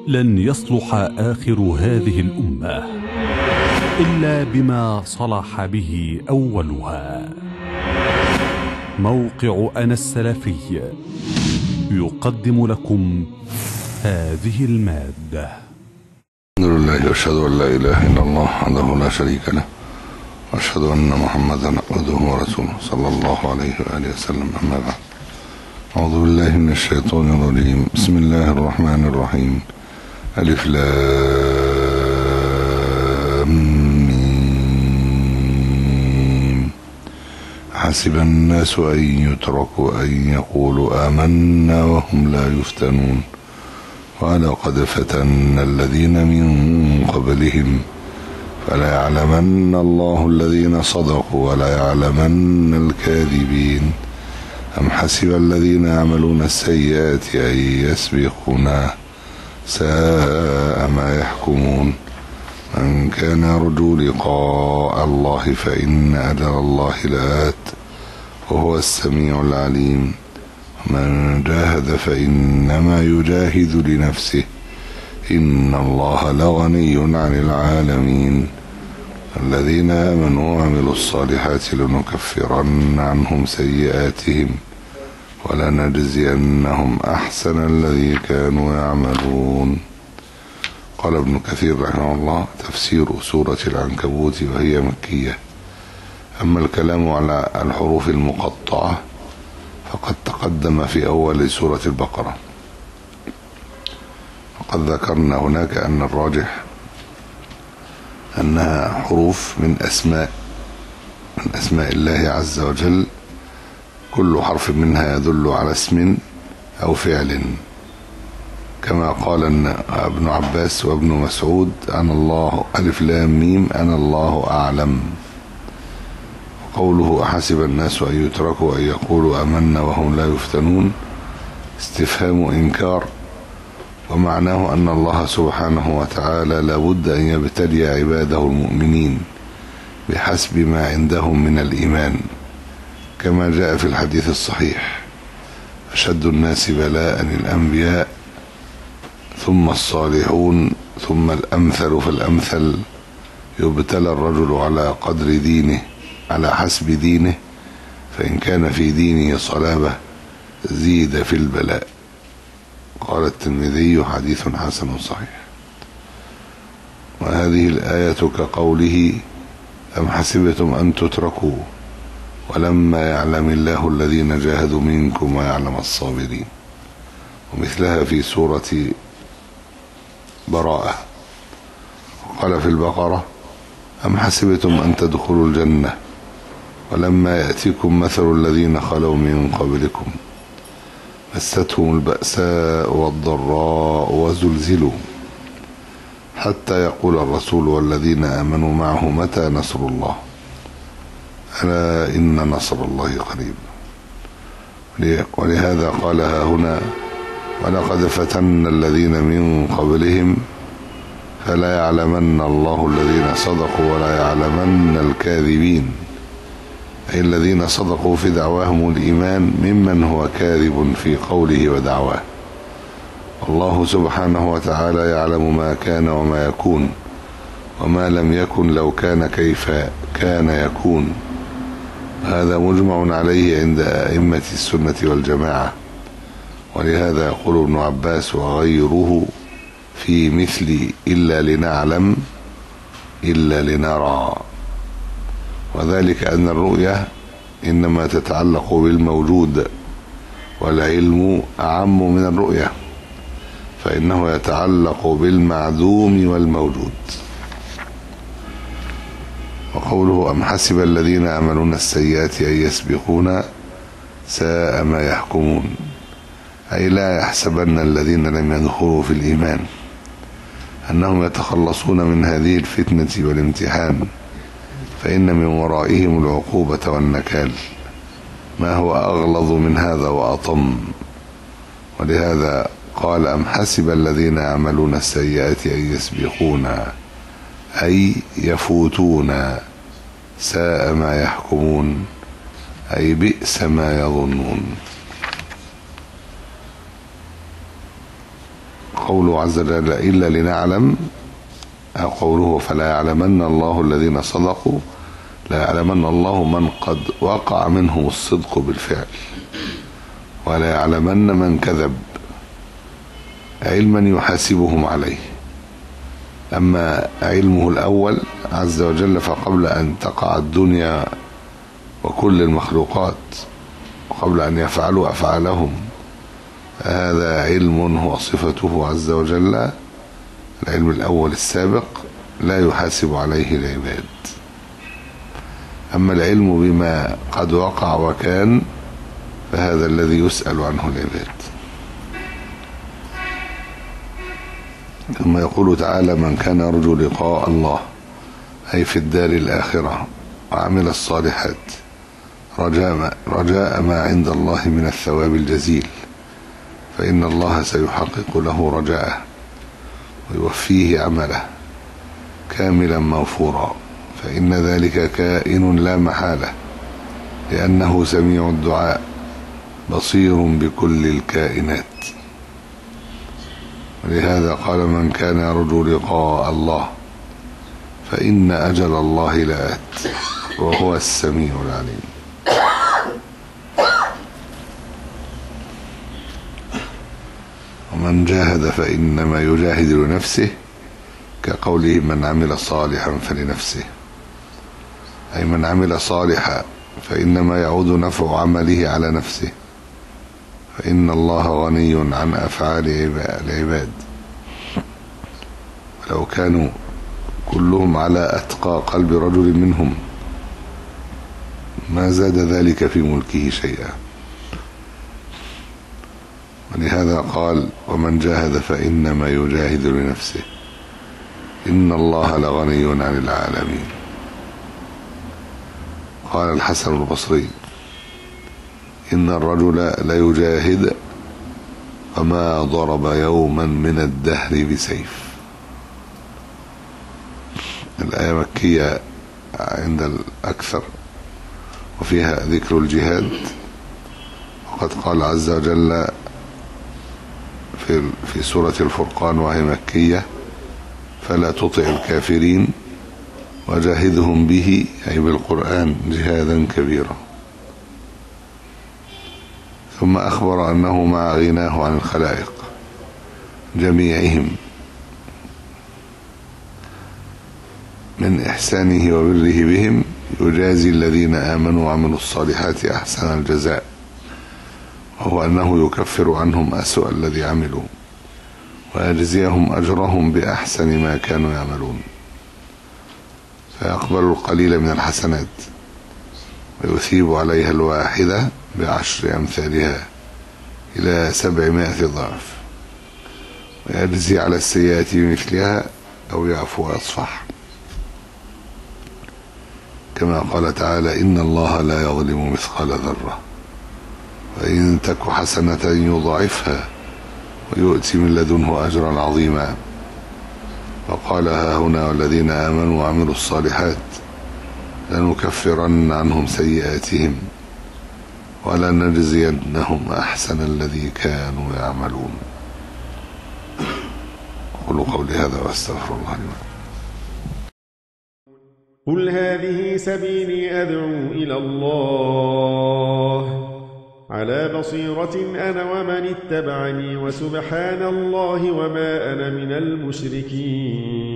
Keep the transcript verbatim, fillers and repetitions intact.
لن يصلح آخر هذه الأمة إلا بما صلح به أولها. موقع أنا السلفي يقدم لكم هذه المادة. الحمد لله واشهد ان لا اله الا الله وحده لا شريك له واشهد ان محمدا عبده ورسوله صلى الله عليه واله وسلم. اما بعد، اعوذ بالله من الشيطان الرجيم. بسم الله الرحمن الرحيم. الف لام ميم. حسب الناس ان يتركوا ان يقولوا آمنا وهم لا يفتنون ولقد فتنا الذين من قبلهم فلا يعلمن الله الذين صدقوا ولا يعلمن الكاذبين. أم حسب الذين يعملون السيئات أن يسبقونا ساء ما يحكمون. من كان يرجو لقاء الله فإن أجل الله لآت وهو السميع العليم. من جاهد فإنما يجاهد لنفسه إن الله لغني عن العالمين. الذين آمنوا وعملوا الصالحات لنكفرن عنهم سيئاتهم ولنجزينهم أحسن الذي كانوا يعملون. قال ابن كثير رحمه الله: تفسير سورة العنكبوت وهي مكية. أما الكلام على الحروف المقطعة فقد تقدم في أول سورة البقرة، وقد ذكرنا هناك أن الراجح أنها حروف من أسماء من أسماء الله عز وجل، كل حرف منها يدل على اسم أو فعل، كما قال ابن عباس وابن مسعود: أنا الله ألف لام ميم أنا الله أعلم. قوله أحسب الناس أن يتركوا أن يقولوا آمنا وهم لا يفتنون استفهام إنكار، ومعناه أن الله سبحانه وتعالى لابد أن يبتلي عباده المؤمنين بحسب ما عندهم من الإيمان، كما جاء في الحديث الصحيح: أشد الناس بلاء الأنبياء ثم الصالحون ثم الأمثل فالأمثل. يبتلى الرجل على قدر دينه على حسب دينه، فإن كان في دينه صلابة زيد في البلاء. قال الترمذي: حديث حسن صحيح. وهذه الآية كقوله: أم حسبتم أن تتركوا ولما يعلم الله الذين جاهدوا منكم ويعلم الصابرين. ومثلها في سورة براءة. وقال في البقرة: أم حسبتم أن تدخلوا الجنة ولما يأتيكم مثل الذين خلوا من قبلكم مستهم البأساء والضراء وزلزلوا حتى يقول الرسول والذين آمنوا معه متى نصر الله ألا إن نصر الله قريب. ولهذا قالها هنا: ولقد فتنا الذين من قبلهم فلا يعلمن الله الذين صدقوا ولا يعلمن الكاذبين، أي الذين صدقوا في دعواهم الإيمان ممن هو كاذب في قوله ودعواه. والله سبحانه وتعالى يعلم ما كان وما يكون، وما لم يكن لو كان كيف كان يكون. هذا مجمع عليه عند أئمة السنة والجماعة. ولهذا يقول ابن عباس وغيره في مثل إلا لنعلم إلا لنرى، وذلك أن الرؤية إنما تتعلق بالموجود، والعلم أعم من الرؤية، فإنه يتعلق بالمعدوم والموجود. وقوله: أم حسب الذين يعملون السيئات أن يسبقونا ساء ما يحكمون، أي لا يحسبن الذين لم يدخلوا في الإيمان أنهم يتخلصون من هذه الفتنة والامتحان، فإن من ورائهم العقوبة والنكال ما هو أغلظ من هذا وأطم. ولهذا قال: أم حسب الذين يعملون السيئات أن يسبقونا، أي يفوتونا، ساء ما يحكمون، أي بئس ما يظنون. قوله عز وجل إلا لنعلم، أو قوله فلا يعلمن الله الذين صدقوا، لا يعلمن الله من قد وقع منهم الصدق بالفعل، ولا يعلمن من كذب، علما يحاسبهم عليه. أما علمه الأول عز وجل فقبل أن تقع الدنيا وكل المخلوقات، وقبل أن يفعلوا أفعالهم، هذا علم هو صفته عز وجل، العلم الأول السابق لا يحاسب عليه العباد. أما العلم بما قد وقع وكان فهذا الذي يسأل عنه العباد. ثم يقول تعالى من كان يرجو لقاء الله، أي في الدار الآخرة، وعمل الصالحات رجاء, رجاء ما عند الله من الثواب الجزيل، فإن الله سيحقق له رجاءه ويوفيه عمله كاملا موفورا، فإن ذلك كائن لا محالة، لأنه سميع الدعاء بصير بكل الكائنات. ولهذا قال من كان يرجو لقاء الله فإن أجل الله لآت وهو السميع العليم. ومن جاهد فإنما يجاهد لنفسه، كقوله من عمل صالحا فلنفسه، أي من عمل صالحا فإنما يعود نفع عمله على نفسه، فإن الله غني عن أفعال العباد. ولو كانوا كلهم على أتقى قلب رجل منهم ما زاد ذلك في ملكه شيئا. ولهذا قال ومن جاهد فإنما يجاهد لنفسه إن الله لغني عن العالمين. قال الحسن البصري إن الرجل ليجاهد وما ضرب يوما من الدهر بسيف. الآية مكية عند الأكثر، وفيها ذكر الجهاد، وقد قال عز وجل في في سورة الفرقان وهي مكية فلا تطع الكافرين وجاهدهم به، أي بالقرآن، جهادا كبيرا. ثم أخبر أنه مع غناه عن الخلائق جميعهم من إحسانه وبره بهم يجازي الذين آمنوا وعملوا الصالحات أحسن الجزاء، وهو أنه يكفر عنهم أسوأ الذي عملوا ويجزيهم أجرهم بأحسن ما كانوا يعملون، فيقبل القليل من الحسنات ويثيب عليها الواحدة بعشر أمثالها إلى سبعمائة ضعف، ويجزي على السيئات بمثلها أو يعفو ويصفح، كما قال تعالى إن الله لا يظلم مثقال ذرة وإن تك حسنة يضاعفها ويؤتي من لدنه أجرا عظيما. وقال ها هنا والذين آمنوا وعملوا الصالحات لنكفرن عنهم سيئاتهم ولنجزينهم أحسن الذي كانوا يعملون. أقول قولي هذا وأستغفر الله لي ولكم. قل هذه سبيلي أدعو إلى الله على بصيرة أنا ومن اتبعني، وسبحان الله وما أنا من المشركين.